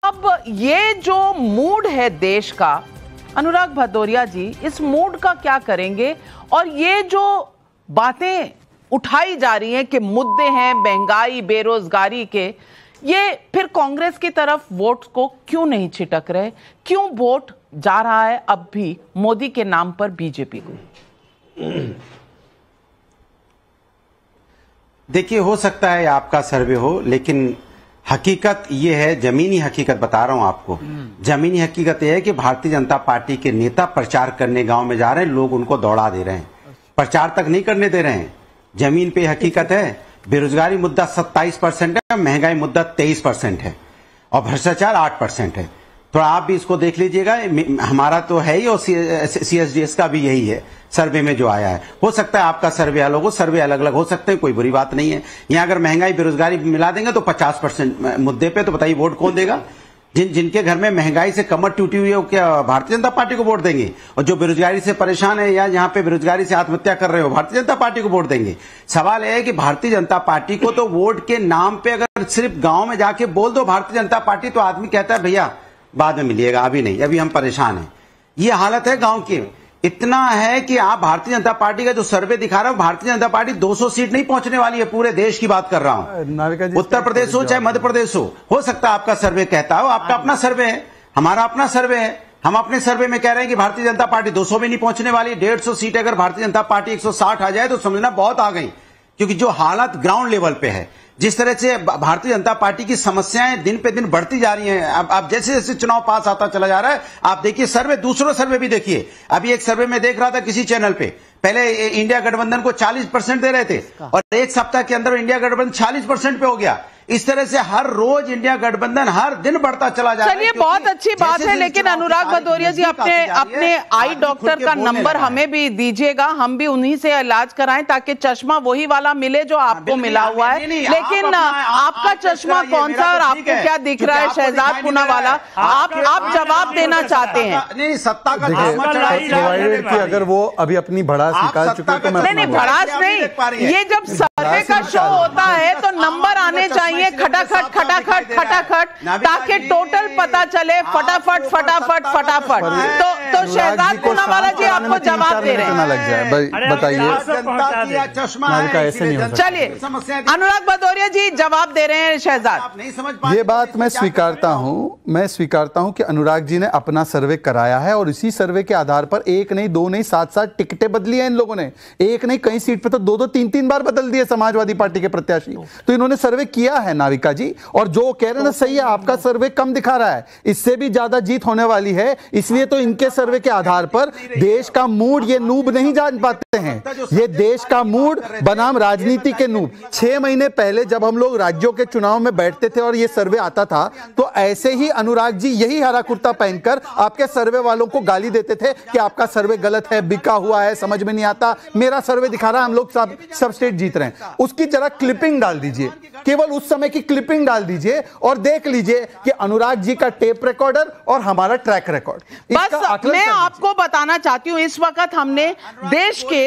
अब ये जो मूड है देश का, अनुराग भदौरिया जी इस मूड का क्या करेंगे? और ये जो बातें उठाई जा रही हैं कि मुद्दे हैं महंगाई बेरोजगारी के, ये फिर कांग्रेस की तरफ वोट को क्यों नहीं छिटक रहे? क्यों वोट जा रहा है अब भी मोदी के नाम पर बीजेपी को? देखिए, हो सकता है आपका सर्वे हो, लेकिन हकीकत ये है, जमीनी हकीकत बता रहा हूं आपको। जमीनी हकीकत ये है कि भारतीय जनता पार्टी के नेता प्रचार करने गांव में जा रहे हैं, लोग उनको दौड़ा दे रहे हैं, प्रचार तक नहीं करने दे रहे हैं। जमीन पे हकीकत है, बेरोजगारी मुद्दा 27% है, महंगाई मुद्दा 23% है और भ्रष्टाचार 8% है। थोड़ा आप भी इसको देख लीजिएगा, हमारा तो है ही और CSDS का भी यही है सर्वे में जो आया है। हो सकता है आपका सर्वे अलग हो, सर्वे अलग अलग हो सकते हैं, कोई बुरी बात नहीं है। यहाँ अगर महंगाई बेरोजगारी मिला देंगे तो 50% मुद्दे पे, तो बताइए वोट कौन देगा? जिनके घर में महंगाई से कमर टूटी हुई है, वो क्या भारतीय जनता पार्टी को वोट देंगे? और जो बेरोजगारी से परेशान है या जहां पे बेरोजगारी से आत्महत्या कर रहे हो, भारतीय जनता पार्टी को वोट देंगे? सवाल यह है कि भारतीय जनता पार्टी को तो वोट के नाम पे अगर सिर्फ गांव में जाके बोल दो भारतीय जनता पार्टी, तो आदमी कहता है भैया बाद में मिलिएगा, अभी नहीं, अभी हम परेशान हैं। ये हालत है गांव की। इतना है कि आप भारतीय जनता पार्टी का जो सर्वे दिखा रहा हूं, भारतीय जनता पार्टी 200 सीट नहीं पहुंचने वाली है, पूरे देश की बात कर रहा हूं। उत्तर प्रदेश हो चाहे मध्य प्रदेश हो सकता है आपका सर्वे कहता हो, आपका अपना सर्वे है, हमारा अपना सर्वे है। हम अपने सर्वे में कह रहे हैं कि भारतीय जनता पार्टी 200 में नहीं पहुंचने वाली। 150 सीट अगर भारतीय जनता पार्टी 160 आ जाए तो समझना बहुत आ गई, क्योंकि जो हालत ग्राउंड लेवल पे है, जिस तरह से भारतीय जनता पार्टी की समस्याएं दिन पे दिन बढ़ती जा रही हैं। अब जैसे जैसे चुनाव पास आता चला जा रहा है, आप देखिए सर्वे, दूसरों सर्वे भी देखिए। अभी एक सर्वे में देख रहा था किसी चैनल पे, पहले इंडिया गठबंधन को 40% दे रहे थे और एक सप्ताह के अंदर इंडिया गठबंधन 40% पे हो गया। इस तरह से हर रोज इंडिया गठबंधन हर दिन बढ़ता चला जा रहा है। चलिए, बहुत अच्छी बात है, लेकिन अनुराग भदौरिया जी अपने आई डॉक्टर का नंबर हमें भी दीजिएगा, हम भी उन्हीं से इलाज कराएं ताकि चश्मा वही वाला मिले जो आपको मिला हुआ है। लेकिन आपका चश्मा कौन सा और आपको क्या दिख रहा है शहजाद पूनावाला? आप जवाब देना चाहते हैं? नहीं, सत्ता का अगर वो अभी अपनी भड़ास निकाल चुके हैं तो नहीं, भड़ास नहीं, ये जब सर्वे का शो होता है तो नंबर आने चाहिए खटाखट खटाखट खटाखट, ताकि टोटल पता चले फटाफट फटाफट फटाफट। तो शहजाद पूनावाला जी आपको जवाब दे रहे हैं, बताइए। चलिए, अनुराग भदौरिया जी जवाब दे रहे हैं। शहजाद, ये बात मैं स्वीकारता हूं कि अनुराग जी ने अपना सर्वे कराया है और इसी सर्वे के आधार पर एक नहीं, दो नहीं, 7-7 टिकटें बदली हैं इन लोगों ने। एक नहीं, कई सीट पे तो 2-2, 3-3 बार बदल दिए समाजवादी पार्टी के प्रत्याशी। तो इन्होंने सर्वे किया है नाविका जी, और जो कह रहे हैं ना सही है, आपका सर्वे कम दिखा रहा है, इससे भी ज्यादा जीत होने वाली है। इसलिए तो इनके सर्वे के आधार पर देश का मूड ये नूब नहीं जान पाते हैं, ये देश का मूड बनाम राजनीति के नूब। 6 महीने पहले जब हम लोग राज्यों के चुनाव में बैठते थे और ये सर्वे आता था, तो ऐसे ही अनुराग जी यही हरा कुर्ता पहनकर आपके सर्वे वालों को गाली देते थे कि आपका सर्वे गलत है, बिका हुआ है, समझ में नहीं आता, मेरा सर्वे दिखा रहा है हम लोग सब स्टेट जीत रहे हैं। उसकी जरा क्लिपिंग डाल दीजिए, केवल उस समय की क्लिपिंग डाल दीजिए और देख लीजिए कि अनुराग जी का टेप रिकॉर्डर और हमारा ट्रैक रिकॉर्ड। बस मैं आपको बताना चाहती हूं, इस वक्त हमने देश के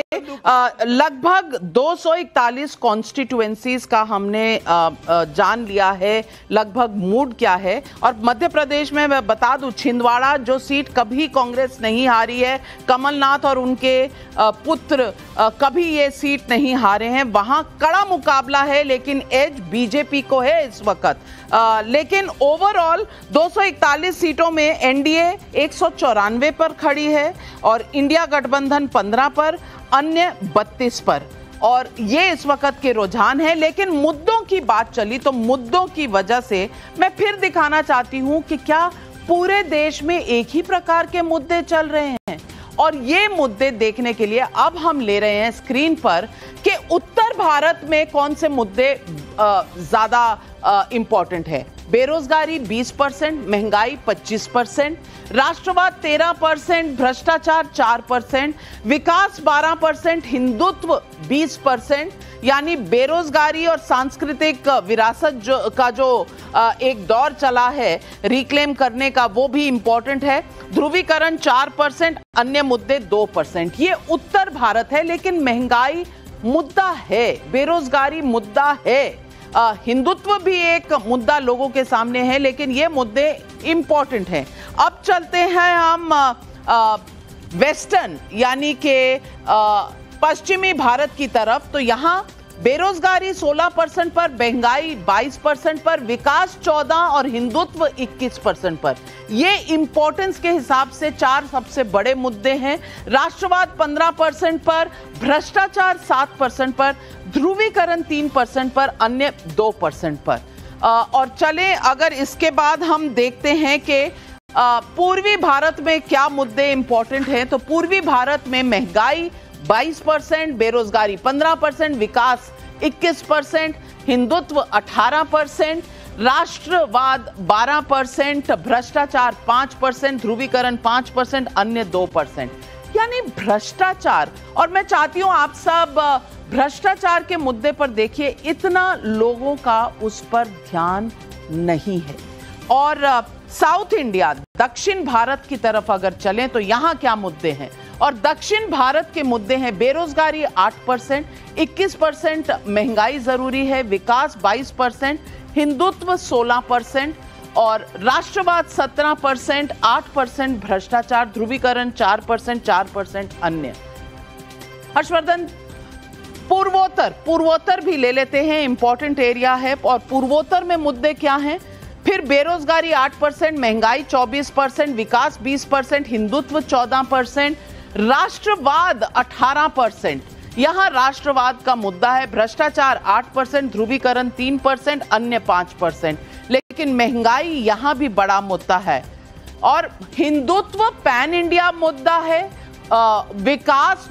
लगभग 241 कॉन्स्टिट्यूएंसीज का हमने जान लिया है, लगभग मूड क्या है। और मध्य प्रदेश में मैं बता दूं, छिंदवाड़ा जो सीट कभी कांग्रेस नहीं हारी है, कमलनाथ और उनके पुत्र कभी ये सीट नहीं हारे हैं, वहां कड़ा मुकाबला है, लेकिन एज बीजेपी को है इस वक्त। लेकिन ओवरऑल 241 सीटों में एनडीए 194 पर खड़ी है और इंडिया गठबंधन 15 पर, अन्य 32 पर। और ये इस वक्त के रुझान है। लेकिन मुद्दों की बात चली तो मुद्दों की वजह से मैं फिर दिखाना चाहती हूं कि क्या पूरे देश में एक ही प्रकार के मुद्दे चल रहे हैं। और ये मुद्दे देखने के लिए अब हम ले रहे हैं स्क्रीन पर कि उत्तर भारत में कौन से मुद्दे ज्यादा इंपॉर्टेंट है। बेरोजगारी 20%, महंगाई 25%, राष्ट्रवाद 13%, भ्रष्टाचार 4%, विकास 12%, हिंदुत्व 20%। यानी बेरोजगारी और सांस्कृतिक विरासत जो एक दौर चला है रिक्लेम करने का, वो भी इंपॉर्टेंट है। ध्रुवीकरण 4%, अन्य मुद्दे 2%। ये उत्तर भारत है, लेकिन महंगाई मुद्दा है, बेरोजगारी मुद्दा है। हिंदुत्व भी एक मुद्दा लोगों के सामने है, लेकिन ये मुद्दे इंपॉर्टेंट हैं। अब चलते हैं हम वेस्टर्न यानी कि पश्चिमी भारत की तरफ। तो यहाँ बेरोजगारी 16% पर, महंगाई 22% पर, विकास 14 और हिंदुत्व 21% पर। ये इंपॉर्टेंस के हिसाब से 4 सबसे बड़े मुद्दे हैं। राष्ट्रवाद 15% पर, भ्रष्टाचार 7% पर, ध्रुवीकरण 3% पर, अन्य 2% पर। और चले अगर इसके बाद हम देखते हैं कि पूर्वी भारत में क्या मुद्दे इंपॉर्टेंट हैं, तो पूर्वी भारत में महंगाई 22%, बेरोजगारी 15%, विकास 21%, हिंदुत्व 18%, राष्ट्रवाद 12%, भ्रष्टाचार 5%, ध्रुवीकरण 5%, अन्य 2%। यानी भ्रष्टाचार, और मैं चाहती हूं आप सब भ्रष्टाचार के मुद्दे पर देखिए, इतना लोगों का उस पर ध्यान नहीं है। और साउथ इंडिया, दक्षिण भारत की तरफ अगर चलें तो यहां क्या मुद्दे हैं, और दक्षिण भारत के मुद्दे हैं बेरोजगारी 8%, 21% महंगाई जरूरी है, विकास 22%, हिंदुत्व 16% और राष्ट्रवाद 17%, 8% भ्रष्टाचार, ध्रुवीकरण 4%, 4% अन्य। हर्षवर्धन, पूर्वोत्तर भी ले लेते हैं, इंपॉर्टेंट एरिया है। और पूर्वोत्तर में मुद्दे क्या हैं? फिर बेरोजगारी 8%, महंगाई 24%, विकास 20%, हिंदुत्व 14%, राष्ट्रवाद 18%। यहां राष्ट्रवाद का मुद्दा है। भ्रष्टाचार 8%, ध्रुवीकरण 3%, अन्य 5%। लेकिन महंगाई यहां भी बड़ा मुद्दा है। और हिंदुत्व पैन इंडिया मुद्दा है। विकास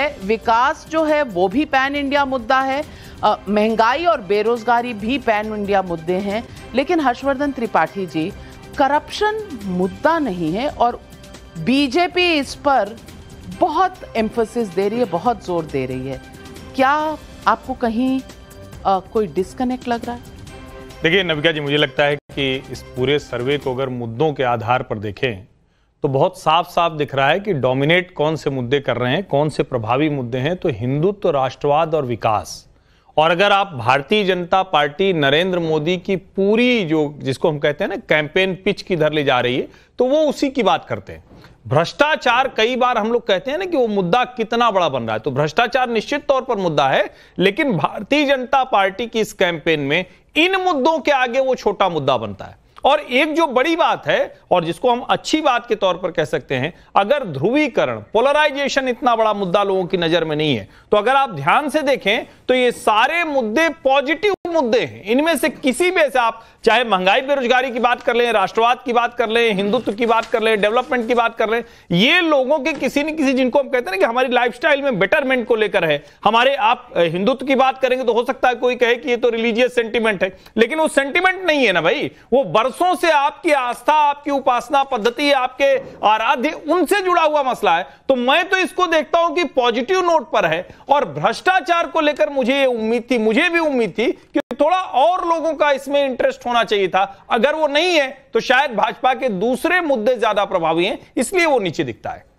जो है वो भी पैन इंडिया मुद्दा है। महंगाई और बेरोजगारी भी पैन इंडिया मुद्दे हैं। लेकिन हर्षवर्धन त्रिपाठी जी, करप्शन मुद्दा नहीं है और बीजेपी इस पर बहुत एम्फेसिस दे रही है, बहुत जोर दे रही है। क्या आपको कहीं कोई डिस्कनेक्ट लग रहा है? देखिए नविका जी, मुझे लगता है कि इस पूरे सर्वे को अगर मुद्दों के आधार पर देखें तो बहुत साफ साफ दिख रहा है कि डोमिनेट कौन से मुद्दे कर रहे हैं, कौन से प्रभावी मुद्दे हैं। तो हिंदुत्व, राष्ट्रवाद और विकास। और अगर आप भारतीय जनता पार्टी नरेंद्र मोदी की पूरी जो जिसको हम कहते हैं ना कैंपेन पिच किधर ले जा रही है, तो वो उसी की बात करते हैं। भ्रष्टाचार, कई बार हम लोग कहते हैं ना कि वो मुद्दा कितना बड़ा बन रहा है, तो भ्रष्टाचार निश्चित तौर पर मुद्दा है। लेकिन भारतीय जनता पार्टी की इस कैंपेन में इन मुद्दों के आगे वो छोटा मुद्दा बनता है। और एक जो बड़ी बात है और जिसको हम अच्छी बात के तौर पर कह सकते हैं, अगर ध्रुवीकरण, पोलराइजेशन इतना बड़ा मुद्दा लोगों की नजर में नहीं है, तो अगर आप ध्यान से देखें तो ये सारे मुद्दे पॉजिटिव मुद्दे हैं। इनमें से किसी भी से आप चाहे महंगाई बेरोजगारी की बात कर लें, राष्ट्रवाद की बात कर लें, हिंदुत्व की बात कर लें, डेवलपमेंट की बात कर लें, ये लोगों के किसी न किसी, जिनको हम कहते हैं ना कि हमारी लाइफस्टाइल में बेटरमेंट को लेकर है। हमारे, आप हिंदुत्व की बात करेंगे तो हो सकता है कोई कहे कि ये तो रिलीजियस सेंटिमेंट है, लेकिन वो सेंटिमेंट नहीं है ना भाई। वो बरसों से आपकी आस्था, आपकी उपासना पद्धति, आपके आराध्य, उनसे जुड़ा हुआ मसला है। तो मैं तो इसको देखता हूं कि पॉजिटिव नोट पर है। और भ्रष्टाचार को लेकर मुझे भी उम्मीद थी कि थोड़ा और लोगों का इसमें इंटरेस्ट होना चाहिए था। अगर वो नहीं है तो शायद भाजपा के दूसरे मुद्दे ज्यादा प्रभावी हैं, इसलिए वो नीचे दिखता है।